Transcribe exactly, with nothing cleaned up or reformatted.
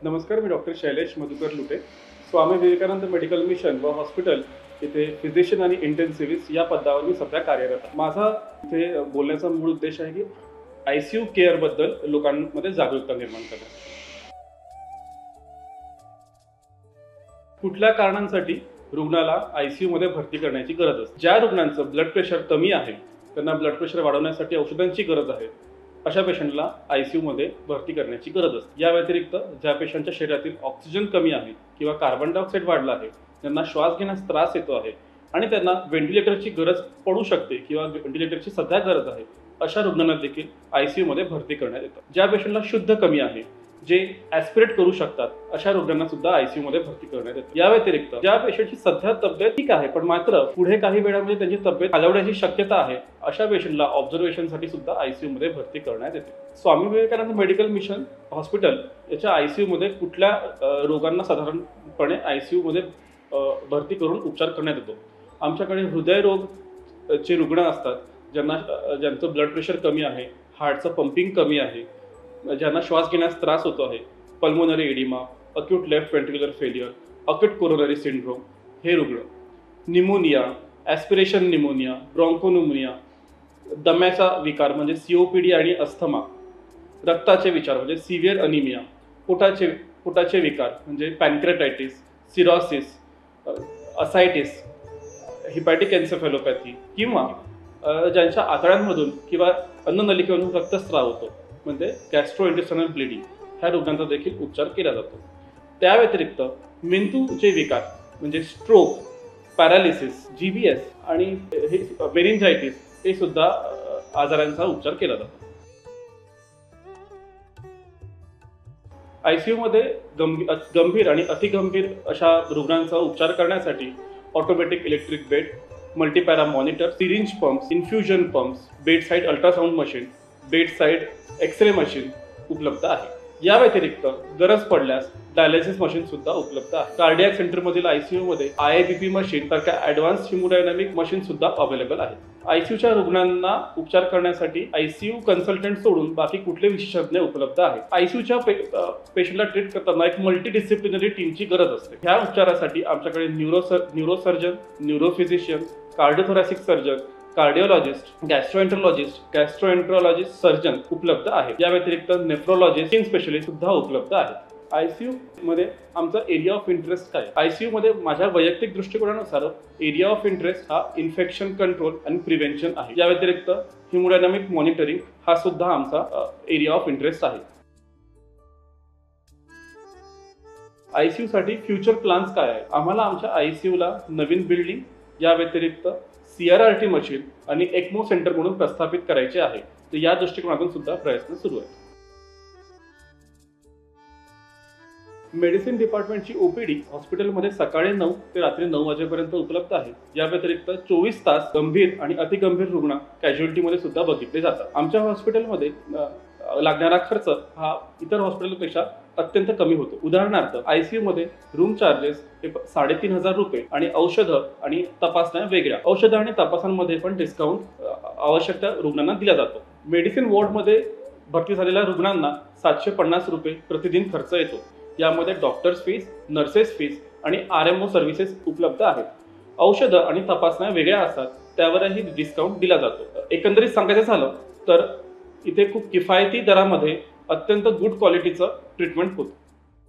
नमस्कार, मी doctor Shailesh Madhukar Lute, Swami Vivekananda medical mission व hospital इथे फिजिशियन आणि इंटेन्सिव्हिस्ट या पदावर मी सध्या कार्यरत आहे। माझा इथे बोलण्याचा मूळ उद्देश आहे की आयसीयू केअर बद्दल लोकांमध्ये जागरूकता निर्माण करणे। कुठल्या कारणांसाठी रुग्णाला आयसीयू मध्ये भरती करण्याची गरज असते? ज्या रुग्णांचं ब्लड प्रेशर कमी आहे, त्यांना ब्लड प्रेशर वाढवण्यासाठी औषधांची गरज आहे, अशा पेशंटला आयसीयू मध्ये भरती करण्याची गरज असते। या व्यतिरिक्त ज्या पेशंटच्या शरीरातील ऑक्सिजन कमी आहे किंवा कार्बन डायऑक्साईड वाढला आहे, त्यांना श्वास घेण्यास त्रास येतो आहे आणि त्यांना व्हेंटिलेटरची गरज पडू शकते किंवा व्हेंटिलेटरची सध्या गरज आहे, अशा रुग्णांना देखील आयसीयू मध्ये भरती करण्यात येतं। ज्या पेशंटला शुद्ध कमी आहे, जे ॲस्पिरेट करू शकतात, अशा रुग्णांना सुद्धा आयसीयू मध्ये भरती करण्यात येते। या व्यतिरिक्त ज्या पेशंटची सध्या तब्येत ठीक आहे पण मात्र पुढे काही वेळामध्ये त्यांची तब्येत खालावण्याची शक्यता आहे, अशा पेशंटला ऑब्झर्वेशनसाठी सुद्धा आयसीयू मध्ये भरती करण्यात येते। Swami Vivekananda medical mission hospital याच्या आयसीयू मध्ये कुठल्या रोगांना साधारणपणे आयसीयू मध्ये भरती करून उपचार करण्यात येतो? आमच्याकडे हृदयरोग चे रुग्ण असतात, ज्यांना ज्यांचं ब्लड प्रेशर कमी आहे, हार्टचं पंपिंग कमी आहे, ज्यांना श्वास घेण्यास त्रास होतो आहे, pulmonary oedema, acute left ventricular failure, acute coronary syndrome हे रुग्ण, निमोनिया, ॲस्पिरेशन निमोनिया, ब्रॉन्कोनिमोनिया, दम्याचा विकार म्हणजे सीओपीडी आणि अस्थमा, रक्ताचे विचार म्हणजे सिव्हिअर अनिमिया, पोटाचे पोटाचे विकार म्हणजे पॅनक्रेटायटिस, सिरोसिस, असायटिस, हिपॅटिक एन्सेफॅलोपॅथी किंवा ज्यांच्या आतड्यांमधून किंवा अन्ननलिकेमधून रक्तस्राव होतो म्हणजे गॅस्ट्रोइंटेस्टायनल ब्लिडिंग, ह्या रुग्णांचा देखील उपचार केला जातो। त्या व्यतिरिक्त मेंदूचे विकार म्हणजे स्ट्रोक, पॅरालिसिस, जीबीएस आणि हे मेनिंजायटिस हे सुद्धा आजारांचा उपचार केला जातो। आयसीयू मध्ये गंभीर आणि अतिगंभीर अशा रुग्णांचा उपचार करण्यासाठी automatic electric bed, multipara monitor, syringe pumps, infusion pumps, bedside ultrasound machine, bedside x ray machine उपलब्ध आहे। या व्यतिरिक्त गरज पडल्यास डायलिसिस मशीन सुद्धा उपलब्ध आहे। कार्डियाक सेंटरमधील आयसीयू मध्ये आयबीपी मशीन सारख्या ॲडव्हान्स हिमोडायनामिक मशीन सुद्धा अवेलेबल आहेत। आयसीयूच्या रुग्णांना उपचार करण्यासाठी आयसीयू कन्सल्टंट सोडून बाकी कुठले विशेषज्ञ उपलब्ध आहेत? आयसीयूच्या पे, पेशंटला ट्रीट करताना एक मल्टीडिसिप्लिनरी टीमची गरज असते। ह्या उपचारासाठी आमच्याकडे neuro neurosurgeon, neurophysician, cardiothoracic surgeon, cardiologist, gastroenterologist, gastroenterologist surgeon उपलब्ध आहेत। या व्यतिरिक्त नेफ्रोलॉजिस्ट, स्किन स्पेशलिस्ट सुद्धा उपलब्ध आहेत। आयसीयू मध्ये आमचा एरिया ऑफ इंटरेस्ट काय? आयसीयू मध्ये माझ्या वैयक्तिक दृष्टिकोनानुसार एरिया ऑफ इंटरेस्ट हा इन्फेक्शन कंट्रोल आणि प्रिव्हेंशन आहे। या व्यतिरिक्त हिमोडायनामिक मॉनिटरिंग हा सुद्धा आमचा एरिया ऑफ इंटरेस्ट आहे। आयसीयू साठी फ्युचर प्लॅन्स काय आहे? आम्हाला आमच्या आयसीयू ला नवीन बिल्डिंग, या व्यतिरिक्त सीआरआरटी मशीन आणि एक्मो सेंटर म्हणून प्रस्थापित करायचे आहे, तर या दृष्टिकोनातून सुद्धा प्रयत्न सुरू आहेत। मेडिसिन डिपार्टमेंटची ओपीडी हॉस्पिटलमध्ये सकाळी नऊ ते रात्री नऊ वाजेपर्यंत उपलब्ध आहे। या व्यतिरिक्त चोवीस तास गंभीर आणि अतिगंभीर रुग्ण कॅज्युअल्टीमध्ये सुद्धा बघितले जातात। आमच्या हॉस्पिटलमध्ये लागणारा खर्च हा इतर हॉस्पिटलपेक्षा अत्यंत कमी होतो। उदाहरणार्थ आयसीयू मध्ये रूम चार्जेस हे साडेतीन हजार रुपये आणि औषधं आणि तपासण्या वेगळ्या। औषधं आणि तपासांमध्ये पण डिस्काउंट आवश्यक त्या रुग्णांना दिला जातो। मेडिसिन वॉर्डमध्ये भरती झालेल्या रुग्णांना सातशे पन्नास रुपये प्रतिदिन खर्च येतो। यामध्ये डॉक्टर्स फीस, नर्सेस फीस आणि आर एम ओ सर्व्हिसेस उपलब्ध आहेत। औषधं आणि तपासण्या वेगळ्या असतात, त्यावरही डिस्काउंट दिला जातो। एकंदरीत सांगायचं झालं तर इथे खूप किफायती दरामध्ये अत्यंत गुड क्वालिटीचं ट्रीटमेंट होतं।